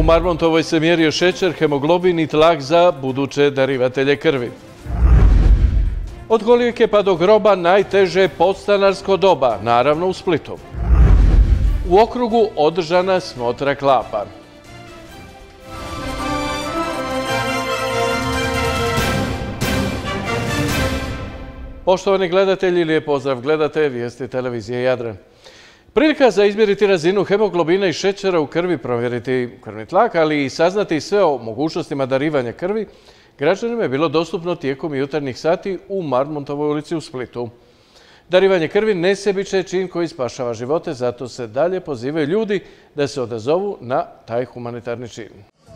Marmontovoj se mjerio šećer, hemoglobin i tlak za buduće darivatelje krvi. Od kolijeke pa do groba najteže podstanarsko doba, naravno u Splitu. U okrugu održana smotra klapa. Poštovani gledatelji, lijep pozdrav, gledate vijesti televizije Jadran. Prilika za izmjeriti razinu hemoglobina i šećera u krvi, provjeriti krvni tlak, ali i saznati sve o mogućnostima darivanja krvi, građanima je bilo dostupno tijekom jutarnjih sati u Marmontovoj ulici u Splitu. Darivanje krvi nesebičan je čin koji spašava živote, zato se dalje pozivaju ljudi da se odazovu na taj humanitarni čin.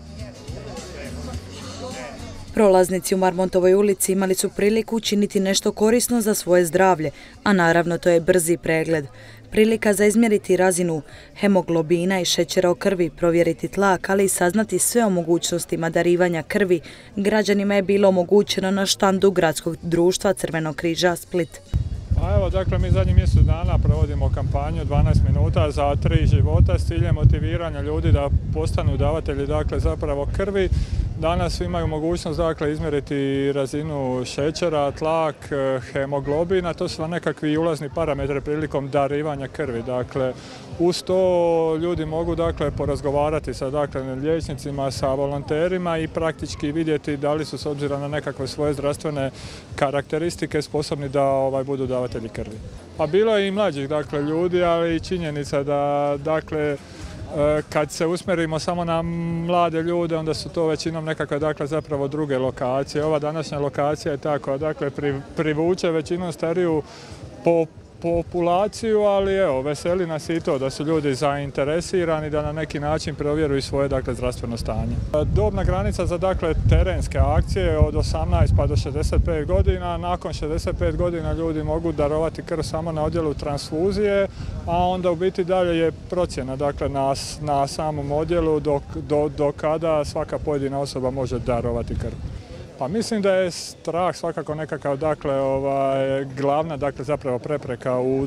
Prolaznici u Marmontovoj ulici imali su priliku učiniti nešto korisno za svoje zdravlje, a naravno to je brzi pregled. Prilika za izmjeriti razinu hemoglobina i šećera u krvi, provjeriti tlak, ali i saznati sve o mogućnostima darivanja krvi, građanima je bilo omogućeno na štandu Gradskog društva Crvenog križa Split. Evo, dakle, mi zadnjih mjesec dana provodimo kampanju 12 minuta za 3 života s ciljem motiviranja ljudi da postanu davatelji, dakle, zapravo krvi. Danas svi imaju mogućnost, dakle, izmjeriti razinu šećera, tlak, hemoglobina, to su nekakvi ulazni parametri prilikom darivanja krvi. Dakle, uz to ljudi mogu, dakle, porazgovarati sa, dakle, liječnicima, sa volonterima i praktički vidjeti da li su s obzirom na nekakve svoje zdravstvene karakteristike sposobni da budu davatelji krvi. Pa bilo je i mlađih, dakle, ljudi, ali i činjenica da, dakle, kad se usmjerimo samo na mlade ljude, onda su to većinom nekakve, dakle, zapravo druge lokacije. Ova današnja lokacija je tako, dakle, privuče većinom stariju populaciju, ali evo, veseli nas i to da su ljudi zainteresirani da na neki način provjeruju svoje, dakle, zdravstveno stanje. Dobna granica za, dakle, terenske akcije je od 18 pa do 65 godina. Nakon 65 godina ljudi mogu darovati krv samo na odjelu transfuzije, a onda u biti dalje je procjena, dakle, na samom odjelu do kada svaka pojedina osoba može darovati krv. Pa mislim da je strah svakako nekakav, dakle, glavna, dakle, zapravo prepreka u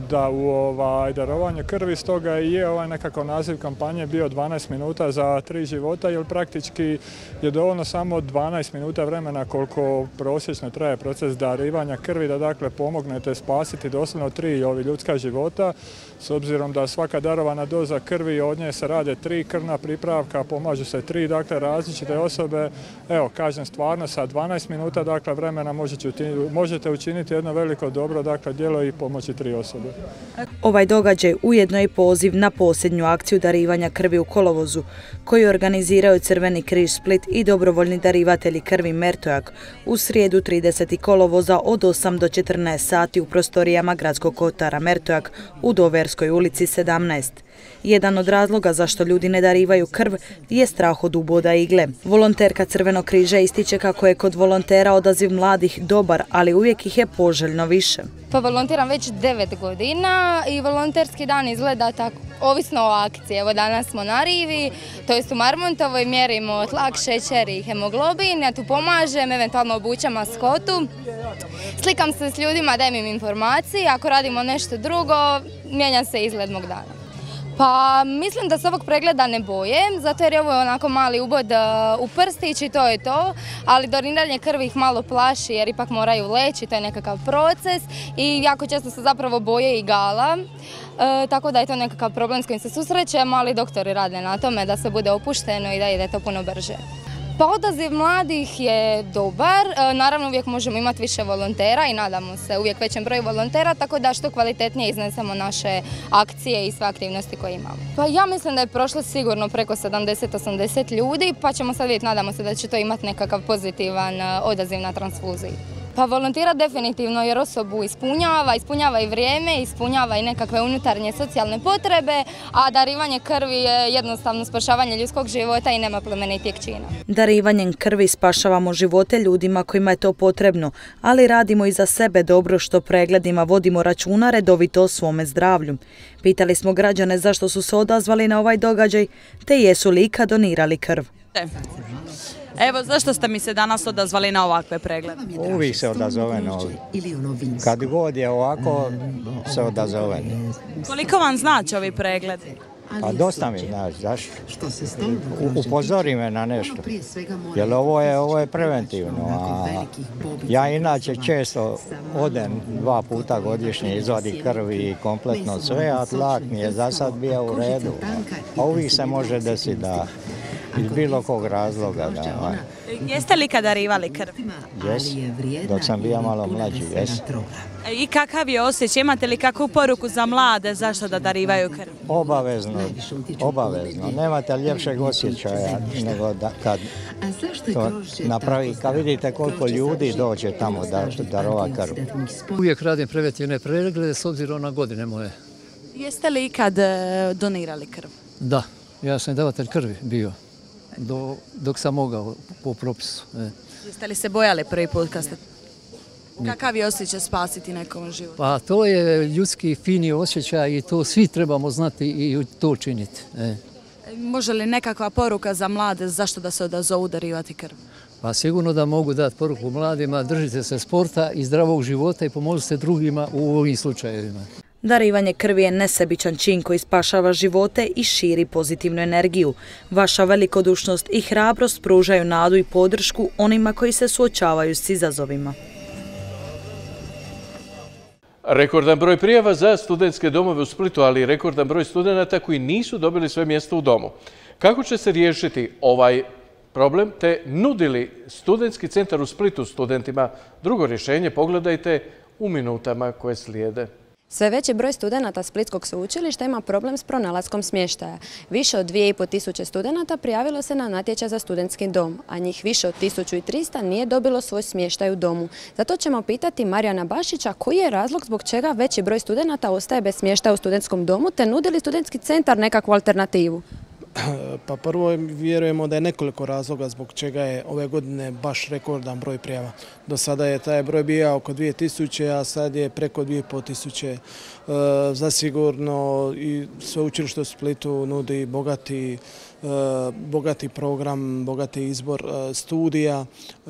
darovanju krvi, stoga i je nekako naziv kampanje bio 12 minuta za 3 života, jer praktički je dovoljno samo 12 minuta vremena koliko prosječno traje proces darivanja krvi, da, dakle, pomognete spasiti doslovno 3 ljudska života, s obzirom da svaka darovana doza krvi, od nje se rade 3 krvna pripravka, pomažu se 3, dakle, različite osobe. Evo, kažem, stvarno sa 12 minuta, dakle, vremena možete učiniti jedno veliko dobro, dakle, djelo i pomoći 3 osobe. Ovaj događaj ujedno je poziv na posljednju akciju darivanja krvi u kolovozu, koju organiziraju Crveni križ Split i dobrovoljni darivatelji krvi Mertojak u srijedu 30. kolovoza od 8 do 14 sati u prostorijama Gradskog kotara Mertojak u Doverskoj ulici 17. Jedan od razloga zašto ljudi ne darivaju krv je strah od uboda igle. Volonterka Crvenog križa ističe kako je kod volontera odaziv mladih dobar, ali uvijek ih je poželjno više. Pa volontiram već 9 godina i volonterski dan izgleda tako, ovisno o akciji. Evo, danas smo na rivi, to jest u Marmontovoj, mjerimo tlak, šećer i hemoglobin. Ja tu pomažem, eventualno obučem maskotu. Slikam se s ljudima, dajem im informacije. Ako radimo nešto drugo, mijenja se izgled mog dana. Pa mislim da se ovog pregleda ne boje, zato jer je ovo onako mali ubod u prstić i to je to, ali doniranje krvi ih malo plaši jer ipak moraju leći, to je nekakav proces i jako često se zapravo boje igala, tako da je to nekakav problem s kojim se susrećemo, ali doktori rade na tome da se bude opušteno i da ide to puno brže. Pa odaziv mladih je dobar, naravno uvijek možemo imati više volontera i nadamo se uvijek većem broju volontera, tako da što kvalitetnije iznesemo naše akcije i sve aktivnosti koje imamo. Pa ja mislim da je prošlo sigurno preko 70-80 ljudi, pa ćemo sad vidjeti, nadamo se da će to imati nekakav pozitivan odaziv na transfuziji. Pa volontira definitivno jer osobu ispunjava i vrijeme, ispunjava i nekakve unutarnje socijalne potrebe, a darivanje krvi je jednostavno spašavanje ljudskog života i nema plemenitijeg čina. Darivanjem krvi spašavamo živote ljudima kojima je to potrebno, ali radimo i za sebe dobro što pregledima vodimo računa redovito o svome zdravlju. Pitali smo građane zašto su se odazvali na ovaj događaj, te jesu li ikad donirali krv. Evo, zašto ste mi se danas odazvali na ovakve preglede? Uvijek se odazove na ovi. Kad god je ovako, se odazove. Koliko vam znači ovi pregledi? Pa dosta mi znaš, zašto? Upozori me na nešto. Jer ovo je preventivno. A ja inače često odem 2 puta godišnje, izvadi krvi i kompletno sve, a tlak mi je za sad bio u redu. A uvijek se može desiti da iz bilo kog razloga da... Jeste li kad darivali krv? Jes, dok sam bio malo mlađi, jes. I kakav je osjećaj? Imate li kakvu poruku za mlade zašto da darivaju krv? Obavezno. Nemate ljepšeg osjećaja nego da kad to napravi, kad vidite koliko ljudi dođe tamo da darova krv. Uvijek radim preventivne preglede s obzirom na godine moje. Jeste li ikad donirali krv? Da, ja sam davatelj krvi bio. Dok sam mogao po propisu. Jeste li se bojali prvi put kad ste... Kakav je osjećaj spasiti nekom život? Pa to je ljudski fini osjećaj i to svi trebamo znati i to činiti. Može li nekakva poruka za mlade zašto da se odazovu darivati krv? Pa sigurno da mogu dati poruku mladima, držite se sporta i zdravog života i pomozite drugima u ovim slučajevima. Darivanje krvi je nesebičan čin koji spašava živote i širi pozitivnu energiju. Vaša velikodušnost i hrabrost pružaju nadu i podršku onima koji se suočavaju s izazovima. Rekordan broj prijava za studentske domove u Splitu, ali i rekordan broj studenata koji nisu dobili svoje mjesto u domu. Kako će se riješiti ovaj problem, te nudili studentski centar u Splitu studentima drugo rješenje, pogledajte u minutama koje slijede. Sve veći broj studenata Splitskog sveučilišta ima problem s pronalaskom smještaja. Više od 2500 studenata prijavilo se na natječaj za studentski dom, a njih više od 1300 nije dobilo svoj smještaj u domu. Zato ćemo pitati Marijana Bašića koji je razlog zbog čega veći broj studenata ostaje bez smještaja u studentskom domu, te nudi li studentski centar nekakvu alternativu? Pa prvo vjerujemo da je nekoliko razloga zbog čega je ove godine baš rekordan broj prijava. Do sada je taj broj bio oko 2000, a sad je preko 2500. Zasigurno i sveučilište u Splitu nudi bogati program, bogati izbor studija.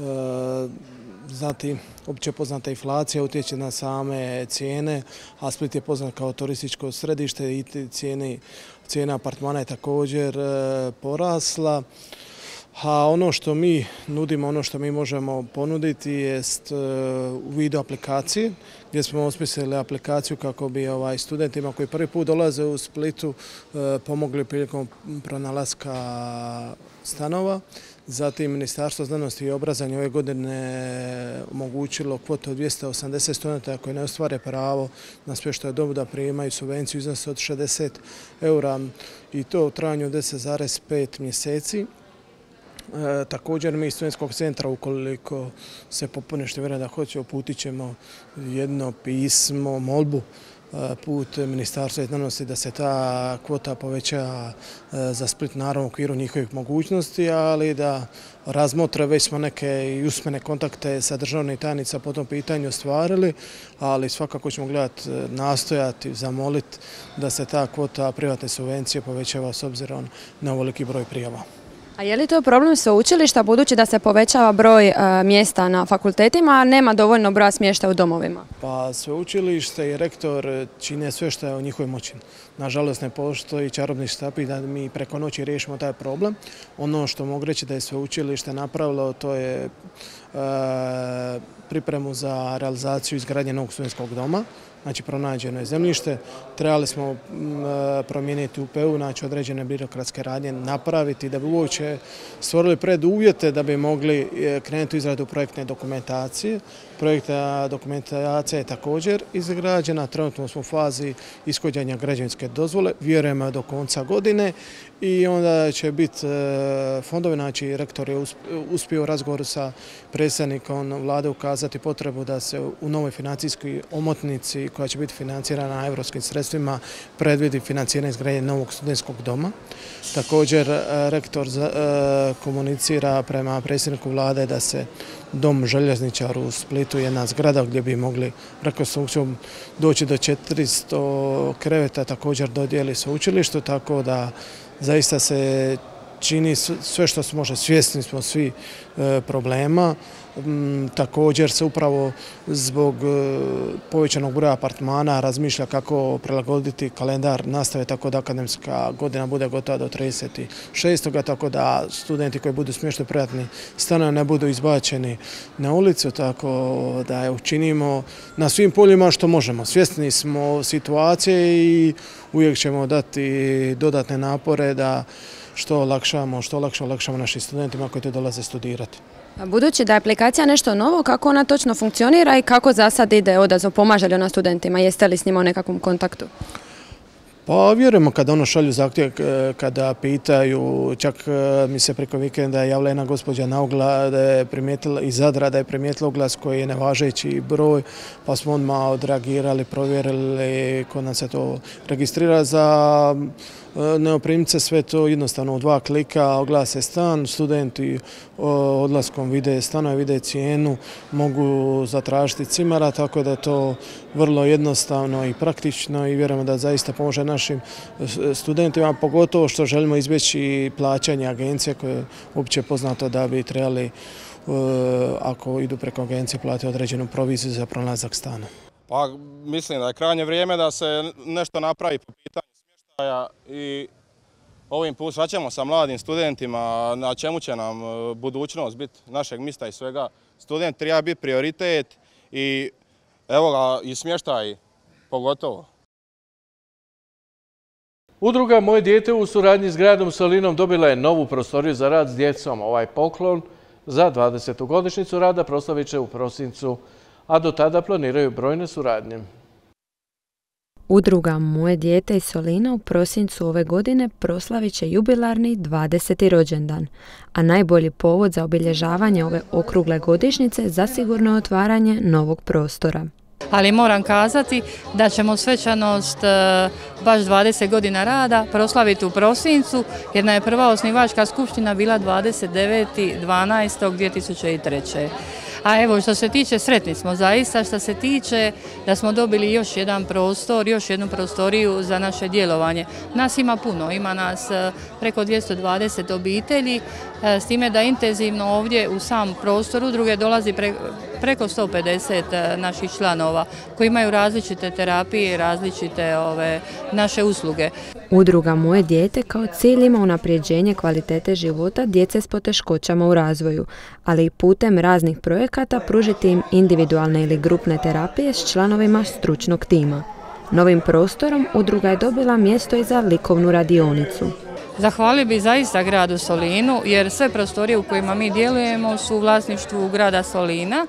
Zatim, opće poznata inflacija utječe na same cijene, a Split je poznat kao turističko središte i cijena apartmana je također porasla. A ono što mi nudimo, ono što mi možemo ponuditi jest u vidu aplikacije, gdje smo osmislili aplikaciju kako bi studentima koji prvi put dolaze u Splitu pomogli prilikom pronalaska stanova. Zatim Ministarstvo znanosti i obrazovanja ove godine omogućilo kvotu od 280 studenta koji ne ostvare pravo na smještaj u domu da primaju subvenciju iznosa od 60 eura i to u trajanju od 10,5 mjeseci. Također mi iz studentskog centra, ukoliko se popune što vjerujem da hoće, uputit ćemo jedno pismo, molbu put Ministarstva znanosti da se ta kvota poveća za Split, naravno u okviru njihovih mogućnosti, ali da razmotre, već smo neke i usmene kontakte sa državnim tajnicama po tom pitanju ostvarili, ali svakako ćemo gledati, nastojati, zamoliti da se ta kvota privatne subvencije povećava s obzirom na ovoliki broj prijava. A je li to problem sveučilišta budući da se povećava broj mjesta na fakultetima, a nema dovoljno broja smještaja u domovima? Pa sveučilište i rektor čine sve što je u njihovoj moći. Nažalost ne postoji čarobni štapić da mi preko noći riješimo taj problem. Ono što mogu reći da je sveučilište napravilo, to je pripremu za realizaciju izgradnje novog studentskog doma. Znači pronađeno je zemljište, trebali smo promijeniti UPU, znači određene birokratske radnje napraviti da bi uopće stvorili preduvjete da bi mogli krenuti u izradu projektne dokumentacije. Projektna dokumentacija je također izgrađena, trenutno smo u fazi ishođenja građevinske dozvole, vjerujemo do konca godine i onda će biti fondovi, znači rektor je uspio u razgovoru sa predsjednikom vlade ukazati potrebu da se u novoj financijskoj omotnici koja će biti financirana europskim sredstvima predvidi financiranje izgradnje novog studentskog doma. Također rektor komunicira prema predsjedniku vlade da se dom željezničar u Splitu, jedna zgrada gdje bi mogli rekonstrukcijom doći do 400 kreveta, također dodijeli sveučilištu, tako da zaista se čini sve što se može, svjesni smo svi problema. Također se upravo zbog povećanog broja apartmana razmišlja kako prilagoditi kalendar nastave tako da akademska godina bude gotova do 36. tako da studenti koji budu smješteni u privatni stanovi ne budu izbačeni na ulicu, tako da učinimo na svim poljima što možemo. Svjesni smo situacije i uvijek ćemo dati dodatne napore da što olakšamo našim studentima koji tu dolaze studirati. Budući da je aplikacija nešto novo, kako ona točno funkcionira i kako za sad ide odaziv, pomaže li ona studentima, jeste li s njima u nekakvom kontaktu? Pa vjerujemo kada ono šalju zahtjev, kada pitaju, čak mi se preko vikenda javila jedna gospođa na oglas da je primijetila iz Zadra da je primijetila oglas koji je nevažeći broj, pa smo odmah odreagirali, provjerili kod nas se to registrira za neoprimce, sve to jednostavno u 2 klika, oglase stan, studenti odlaskom vide stanove, vide cijenu, mogu zatražiti cimara, tako da je to vrlo jednostavno i praktično i vjerujemo da zaista pomože našim studentima, pogotovo što želimo izbjeći plaćanje agencije koje je uopće poznato da bi trebali, ako idu preko agencije, platiti određenu proviziju za pronalazak stana. Pa mislim da je krajnje vrijeme da se nešto napravi po pitanju smještaja i ovim put vraćamo sa mladim studentima na čemu će nam budućnost biti našeg mista i svega. Student treba biti prioritet i evo ga i smještaj pogotovo. Udruga Moje dijete u suradnji s gradom Solinom dobila je novu prostoriju za rad s djecom. Ovaj poklon za 20. godišnjicu rada proslavit će u prosincu, a do tada planiraju brojne suradnje. Udruga Moje dijete iz Solina u prosincu ove godine proslavit će jubilarni 20. rođendan, a najbolji povod za obilježavanje ove okrugle godišnjice zasigurno je otvaranje novog prostora. Ali moram kazati da ćemo svečanost baš 20 godina rada proslaviti u prosincu, jer je prva osnivačka skupština bila 29.12.2003. A evo, što se tiče, sretni smo zaista, što se tiče da smo dobili još jedan prostor, još jednu prostoriju za naše djelovanje. Nas ima puno, ima nas preko 220 obitelji, s time da intenzivno ovdje u sam prostor udruge dolazi preko 150 naših članova koji imaju različite terapije i različite naše usluge. Udruga Moje dijete kao cilj ima unapređenje kvalitete života djece s poteškoćama u razvoju, ali i putem raznih projekata pružiti im individualne ili grupne terapije s članovima stručnog tima. Novim prostorom udruga je dobila mjesto i za likovnu radionicu. Zahvalili bi zaista gradu Solinu jer sve prostorije u kojima mi djelujemo su u vlasništvu grada Solina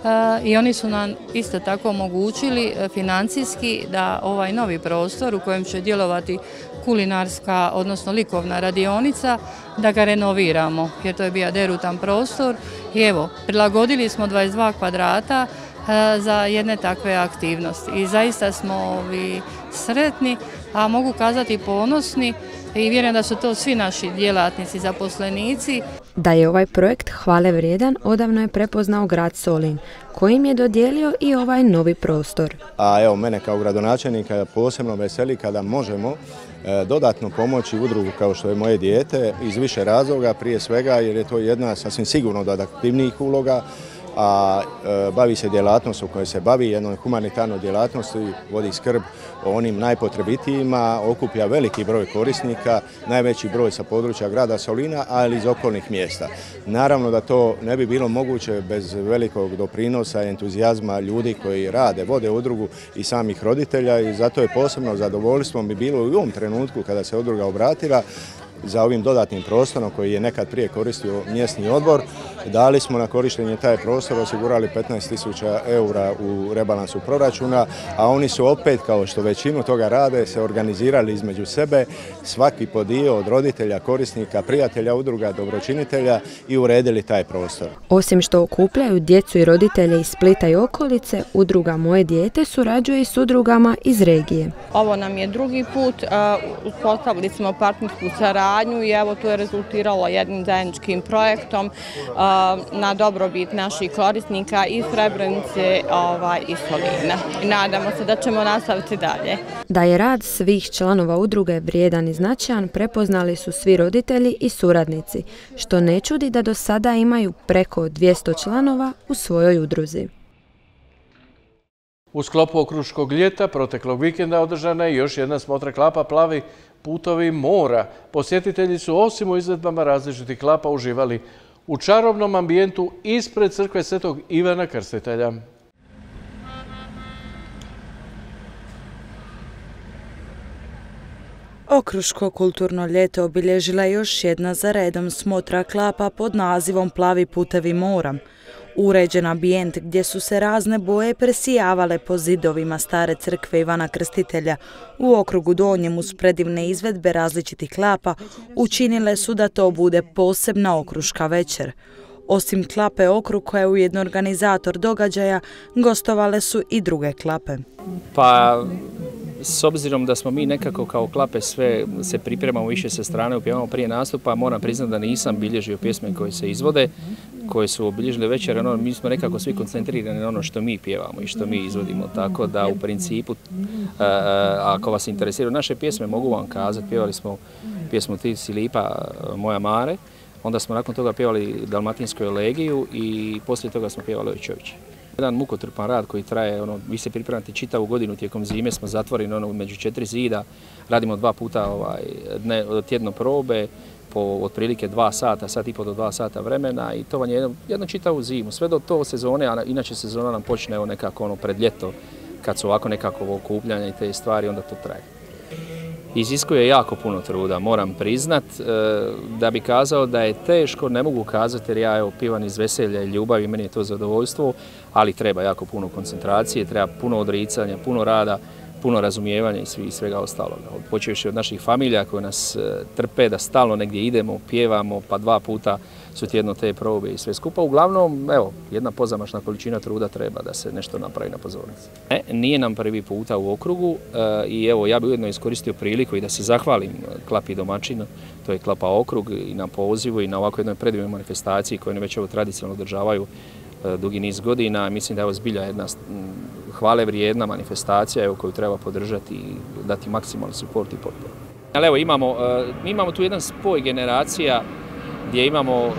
i oni su nam isto tako omogućili financijski da ovaj novi prostor u kojem će djelovati kulinarska, odnosno likovna radionica, da ga renoviramo jer to je bio derutan prostor i evo, prilagodili smo 22 kvadrata za jedne takve aktivnosti i zaista smo sretni, a mogu kazati ponosni i vjerujem da su to svi naši djelatnici, zaposlenici. Da je ovaj projekt hvale vrijedan, odavno je prepoznao grad Solin, kojim je dodijelio i ovaj novi prostor. A evo, mene kao gradonačelnika posebno veseli kada možemo dodatno pomoći udrugu kao što je Moje dijete iz više razloga, prije svega jer je to jedna sasvim sigurno od aktivnijih uloga, a bavi se djelatnost u kojoj se bavi, jednoj humanitarnoj djelatnosti, vodi skrb o onim najpotrebitijima, okuplja veliki broj korisnika, najveći broj sa područja grada Solina, ali iz okolnih mjesta. Naravno da to ne bi bilo moguće bez velikog doprinosa i entuzijazma ljudi koji rade, vode udrugu i samih roditelja i zato je posebno zadovoljstvo mi bilo i u ovom trenutku kada se udruga obratila za ovim dodatnim prostorom koji je nekad prije koristio mjesni odbor. Dali smo na korištenje taj prostor, osigurali 15.000 eura u rebalansu proračuna, a oni su opet, kao što većinu toga rade, se organizirali između sebe, svaki po dio od roditelja, korisnika, prijatelja, udruga, dobročinitelja i uredili taj prostor. Osim što okupljaju djecu i roditelje iz Splita i okolice, udruga Moje dijete surađuje i s udrugama iz regije. Ovo nam je drugi put, uspostavili smo partnersku saradnju i evo to je rezultiralo jednim zajedničkim projektom na dobrobit naših korisnika iz Srebrenice i Solina. I nadamo se da ćemo nastaviti dalje. Da je rad svih članova udruge vrijedan i značajan prepoznali su svi roditelji i suradnici, što ne čudi da do sada imaju preko 200 članova u svojoj udruzi. U sklopu okruškog ljeta proteklog vikenda održana je još jedna smotra klapa Plavi putovi mora. Posjetitelji su osim u izvedbama različitih klapa uživali u čarobnom ambijentu ispred crkve Svetog Ivana Krstitelja. Okruško kulturno ljeto obilježila je još jedna za redom smotra klapa pod nazivom Plavi putevi mora. Uređen ambijent gdje su se razne boje presijavale po zidovima stare crkve Ivana Krstitelja u okrugu Donjem uz predivne izvedbe različitih klapa učinile su da to bude posebna okruška večer. Osim klape Okrug koja je ujedno organizator događaja, gostovale su i druge klape. Pa, s obzirom da smo mi nekako kao klape sve se pripremamo više sa strane, upjevamo prije nastupa, moram priznati da nisam bilježio pjesme koje se izvode, koje su obilježile večer, mi smo nekako svi koncentrirani na ono što mi pjevamo i što mi izvodimo, tako da u principu, ako vas interesiraju naše pjesme, mogu vam kazati, pjevali smo pjesmu Ti si lipa moja Mare, onda smo nakon toga pjevali Dalmatinsku elegiju i poslije toga smo pjevali Ovićoviće. Jedan mukotrpan rad koji traje, vi se pripremate čitavu godinu, tijekom zime smo zatvoreni među 4 zida, radimo 2 puta tjedno probe, po otprilike 2 sata, sat i po do 2 sata vremena i to vam je jednu čitavu zimu, sve do to sezone, a inače sezona nam počne nekako pred ljeto, kad su ovako nekako okupljanja i te stvari, onda to traje. Iziskuje jako puno truda, moram priznat, da bi kazao da je teško, ne mogu kazati jer ja pivam iz veselja i ljubavi, meni je to zadovoljstvo, ali treba jako puno koncentracije, treba puno odricanja, puno rada, puno razumijevanja i svega ostaloga. Počevši od naših familija koje nas trpe da stalno negdje idemo, pjevamo, pa 2 puta su tjedno te probe i sve skupa. Uglavnom, evo, jedna pozamašna količina truda treba da se nešto napravi na pozornici. Nije nam prvi puta u okrugu i evo, ja bih ujedno iskoristio priliku i da se zahvalim klapi domaćinu, to je klapa Okrug, i na pozivu i na ovako jednoj predivnoj manifestaciji koju već tradicionalno održavaju dugi niz godina. Mislim da je ovo zbilja jedna hvale vrijedna manifestacija koju treba podržati i dati maksimalni suport i potporu. Ali evo, mi imamo tu jedan spoj generacija gdje imamo,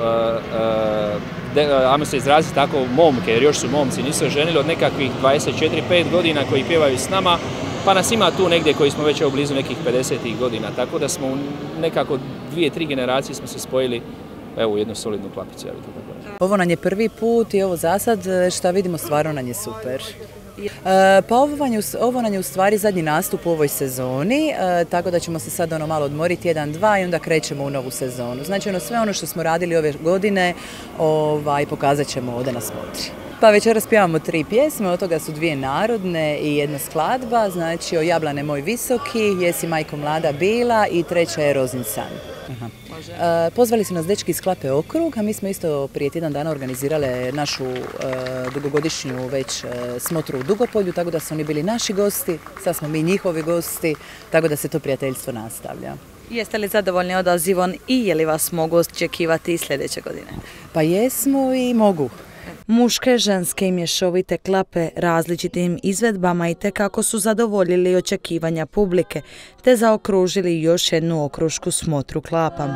ajmo se izraziti tako, momke, jer još su momci, nisu ženili od nekakvih 24-5 godina koji pjevaju s nama, pa nas ima tu negdje koji smo već blizu nekih 50 godina, tako da smo nekako 2-3 generacije smo se spojili u jednu solidnu klapicu. Ovo nam je prvi put i ovo za sad što vidimo stvarno nam je super. Pa ovo nam je u stvari zadnji nastup u ovoj sezoni, tako da ćemo se sad malo odmoriti 1-2 i onda krećemo u novu sezonu. Znači sve ono što smo radili ove godine pokazat ćemo ovdje na smotri. Pa večeras pjevamo 3 pjesme, od toga su 2 narodne i 1 skladba, znači O jablane moj visoki, Jesi majko mlada bila i 3. je Rozin san. Pozvali su nas dečki iz klape Okrug, a mi smo isto prije tjedan dana organizirale našu dugogodišnju već smotru u Dugopolju, tako da su oni bili naši gosti, sad smo mi njihovi gosti, tako da se to prijateljstvo nastavlja. Jeste li zadovoljni odazivom i je li vas mogu očekivati i sljedeće godine? Pa jesmo i mogu. Muške, ženske i mješovite klape različitim izvedbama i tekako su zadovoljili očekivanja publike, te zaokružili još jednu okrušku smotru klapa.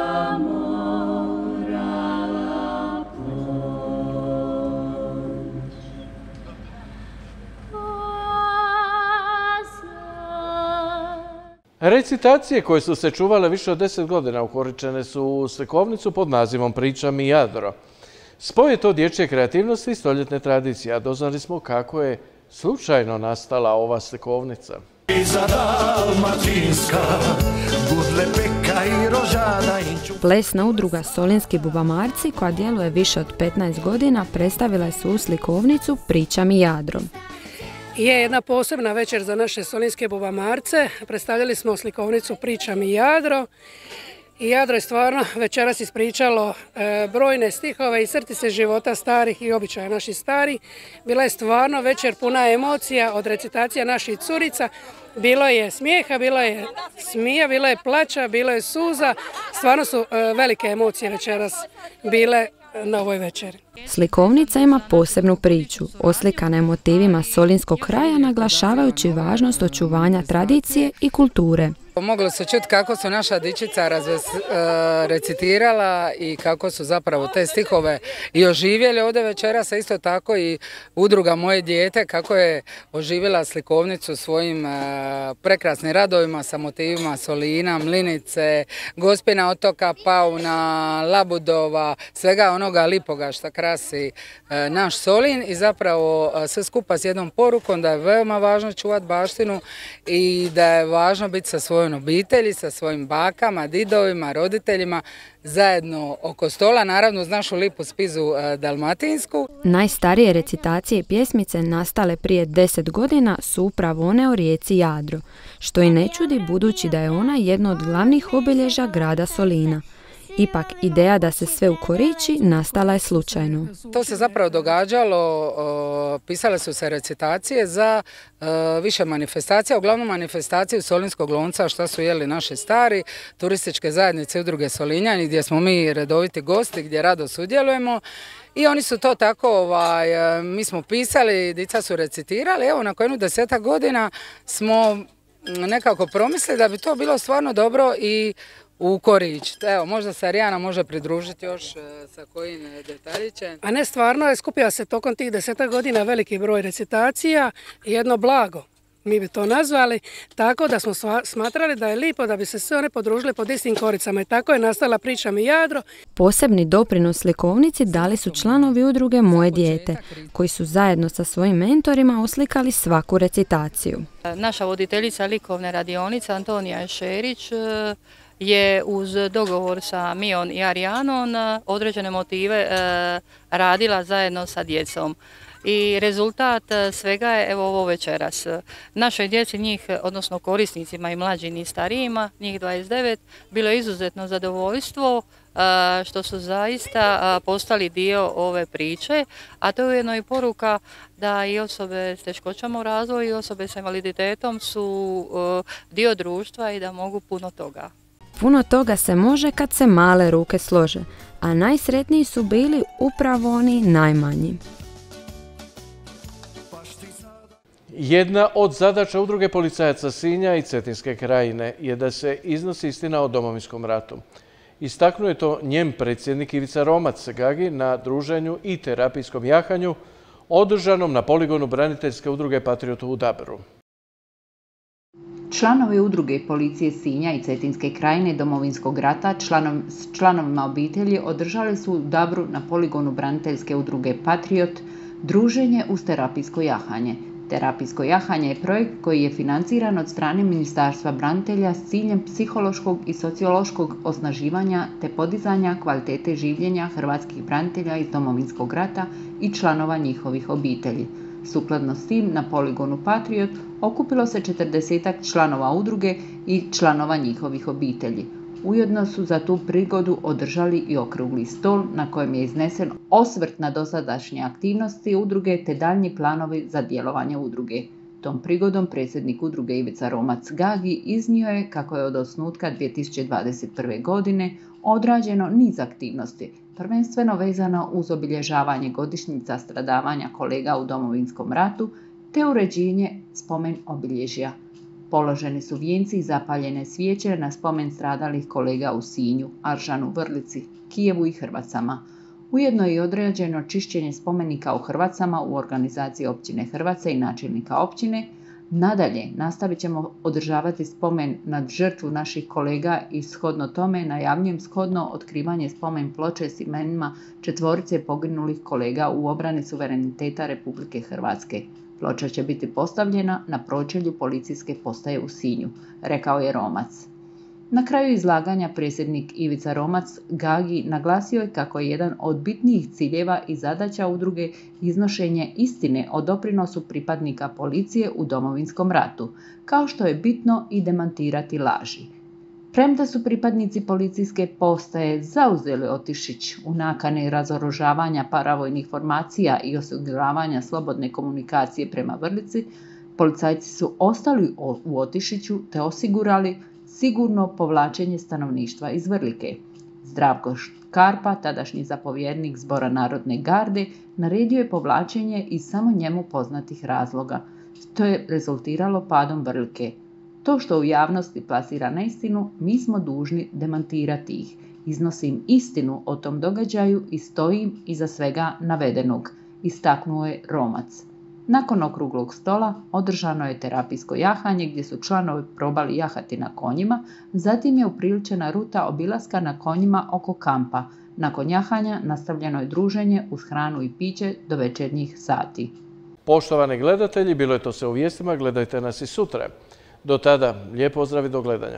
Recitacije koje su se čuvale više od 10 godina ukoričene su u slikovnicu pod nazivom Priča mi Jadro. Spoj je to dječje kreativnosti i stoljetne tradicije, a doznali smo kako je slučajno nastala ova slikovnica. Plesna udruga Solinski bubamarci, koja djeluje više od 15 godina, predstavila je svoju slikovnicu Priča mi Jadro. Je jedna posebna večer za naše solinske bubamarce. Predstavljali smo slikovnicu Priča mi Jadro. I Jadro je stvarno večeras ispričalo brojne stihove i crtice života starih i običaja naših starih. Bila je stvarno večer puna emocija od recitacija naših curica. Bilo je smijeha, bilo je smija, bilo je plača, bilo je suza. Stvarno su velike emocije večeras bile na ovoj večeri. Slikovnica ima posebnu priču, oslikana je motivima solinskog kraja naglašavajući važnost očuvanja tradicije i kulture. Moglo se čuti kako su naša dičica recitirala i kako su zapravo te stihove i oživjeli ovdje večeras, a isto tako i udruga Moje dijete kako je oživjela slikovnicu svojim prekrasnim radovima sa motivima Solina, Mlinice, Gospina otoka, Pauna, Labudova, svega onoga lipoga što krasi naš Solin i zapravo sve skupa s jednom porukom da je veoma važno čuvati baštinu i da je važno biti sa svojom obitelji, sa svojim bakama, didovima, roditeljima, zajedno oko stola, naravno uz našu lipu spizu dalmatinsku. Najstarije recitacije i pjesmice nastale prije 10 godina su upravo one o rijeci Jadro, što i ne čudi budući da je ona jedno od glavnih obilježja grada Solina. Ipak, ideja da se sve ukoriči nastala je slučajno. To se zapravo događalo, pisale su se recitacije za više manifestacija, uglavnom manifestacije Solinskog lonca što su jeli naši stari, turističke zajednice udruge Solinjani gdje smo mi redoviti gosti, gdje rado sudjelujemo. I oni su to tako, mi smo pisali, djeca su recitirali, evo nakon jedno 10 godina smo nekako promislili da bi to bilo stvarno dobro i ukoričiti. Evo, možda se Arijana može pridružiti još sa kojim detaljićem. A ne, stvarno je skupio se tokom tih 10 godina veliki broj recitacija i jedno blago, mi bi to nazvali, tako da smo smatrali da je lipo da bi se sve one podružile pod istim koricama i tako je nastala Priča mi Jadro. Posebni doprinos slikovnici dali su članovi udruge Moje dijete, koji su zajedno sa svojim mentorima oslikali svaku recitaciju. Naša voditeljica likovne radionice Antonija Šerić je uz dogovor sa Mion i Arijanom određene motive radila zajedno sa djecom. I rezultat svega je evo ovo večeras. Našoj djeci, njih, odnosno korisnicima i mlađim i starijima, njih 29, bilo je izuzetno zadovoljstvo što su zaista postali dio ove priče, a to je ujedno i poruka da i osobe s teškoćama u razvoju i osobe s invaliditetom su dio društva i da mogu puno toga. Puno toga se može kad se male ruke slože, a najsretniji su bili upravo oni najmanji. Jedna od zadaća udruge policajaca Sinja i Cetinske krajine je da se iznosi istina o Domovinskom ratu. Istaknuo je to njen predsjednik Ivica Romac Gagi na druženju i terapijskom jahanju održanom na poligonu braniteljske udruge Patriot u Dabru. Članovi udruge policije Sinja i Cetinske krajine Domovinskog rata s članovima obitelji održali su u Dabru na poligonu braniteljske udruge Patriot druženje uz terapijsko jahanje. Terapijsko jahanje je projekt koji je financiran od strane Ministarstva branitelja s ciljem psihološkog i sociološkog osnaživanja te podizanja kvalitete življenja hrvatskih branitelja iz Domovinskog rata i članova njihovih obitelji. Sukladno s tim, na poligonu Patriot okupilo se 40 članova udruge i članova njihovih obitelji. Ujedno su za tu prigodu održali i okrugli stol na kojem je iznesen osvrt na dosadašnje aktivnosti udruge te daljnji planovi za djelovanje udruge. Tom prigodom predsjednik udruge Ivica Romac Gagi iznio je kako je od osnutka 2021. godine odrađeno niz aktivnosti, prvenstveno vezano uz obilježavanje godišnjica stradavanja kolega u Domovinskom ratu te uređenje spomen obilježja. Položeni su vijenci i zapaljene svijeće na spomen stradalih kolega u Sinju, Aržanu, Vrlici, Kijevu i Hrvacama. Ujedno je i određeno čišćenje spomenika u Hrvacama u organizaciji općine Hrvace i načelnika općine. Nadalje, nastavit ćemo održavati spomen nad žrtvu naših kolega i shodno tome najavljujem shodno otkrivanje spomen ploče s imenima 4 poginulih kolega u obrani suvereniteta Republike Hrvatske. Ploča će biti postavljena na pročelju policijske postaje u Sinju, rekao je Romac. Na kraju izlaganja predsjednik Ivica Romac Gagi naglasio je kako je jedan od bitnijih ciljeva i zadaća udruge iznošenje istine o doprinosu pripadnika policije u Domovinskom ratu, kao što je bitno i demantirati laži. Premda su pripadnici policijske postaje zauzeli Otišić u nakani razoružavanja paravojnih formacija i osiguravanja slobodne komunikacije prema Vrlici, policajci su ostali u Otišiću te osigurali sigurno povlačenje stanovništva iz Vrlike. Zdravko Škarpa, tadašnji zapovjednik Zbora Narodne garde, naredio je povlačenje iz samo njemu poznatih razloga, što je rezultiralo padom Vrlike. To što u javnosti plasira neistinu, mi smo dužni demantirati ih. Iznosim istinu o tom događaju i stojim iza svega navedenog, istaknuo je Romac. Nakon okruglog stola održano je terapijsko jahanje gdje su članovi probali jahati na konjima, zatim je upriličena ruta obilaska na konjima oko kampa. Nakon jahanja nastavljeno je druženje uz hranu i piće do večernjih sati. Poštovani gledatelji, bilo je to sve u vijestima, gledajte nas i sutra. Do tada, lijep pozdrav i do gledanja.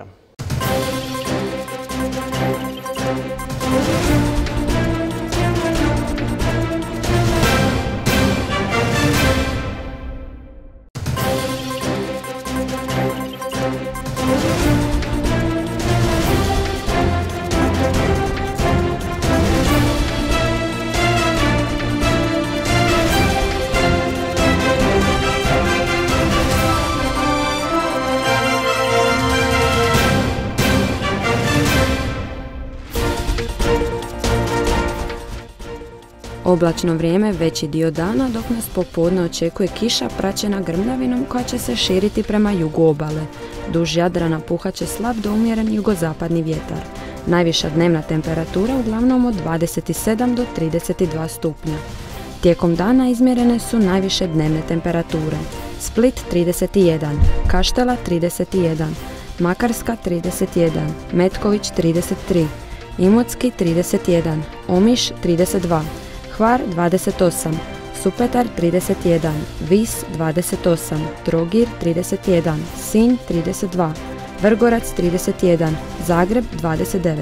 Oblačno vrijeme veći dio dana, dok nas popodne očekuje kiša praćena grmljavinom koja će se širiti prema jugu obale. Duž Jadrana puhat će slab do umjeren jugozapadni vjetar. Najviša dnevna temperatura uglavnom od 27 do 32 stupnja. Tijekom dana izmjerene su najviše dnevne temperature. Split 31, Kaštela 31, Makarska 31, Metković 33, Imotski 31, Omiš 32, Hvar 28, Supetar 31, Vis 28, Trogir 31, Sinj 32, Vrgorac 31, Zagreb 29.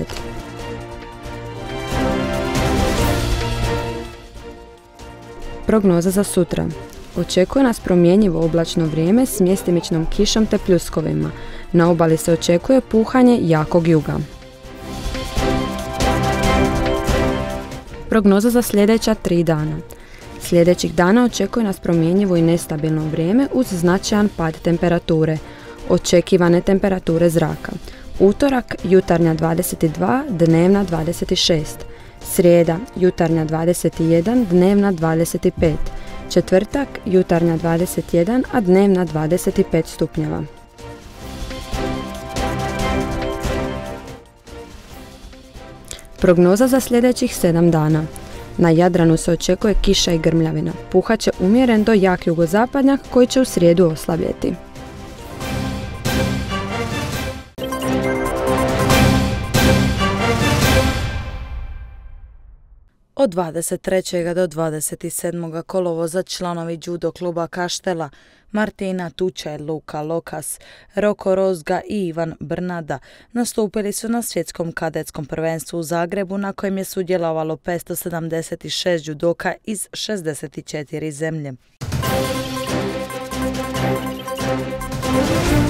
Prognoza za sutra. Očekuje nas promjenjivo oblačno vrijeme s mjestimičnom kišom te pljuskovima. Na obali se očekuje puhanje jakog juga. Prognoza za sljedeća 3 dana. Sljedećih dana očekuje nas promjenjivo i nestabilno vrijeme uz značajan pad temperature. Očekivane temperature zraka. Utorak jutarnja 22, dnevna 26. Srijeda jutarnja 21, dnevna 25. Četvrtak jutarnja 21, a dnevna 25 stupnjeva. Prognoza za sljedećih 7 dana. Na Jadranu se očekuje kiša i grmljavina. Puhat će umjeren do jak jugozapadnjak koji će u srijedu oslabjeti. Od 23. do 27. kolovoza članovi judo kluba Kaštela Martina Tučaj, Luka Lokas, Roko Rozga i Ivan Brnada nastupili su na svjetskom kadetskom prvenstvu u Zagrebu na kojem je sudjelovalo 576 judoka iz 64 zemlje.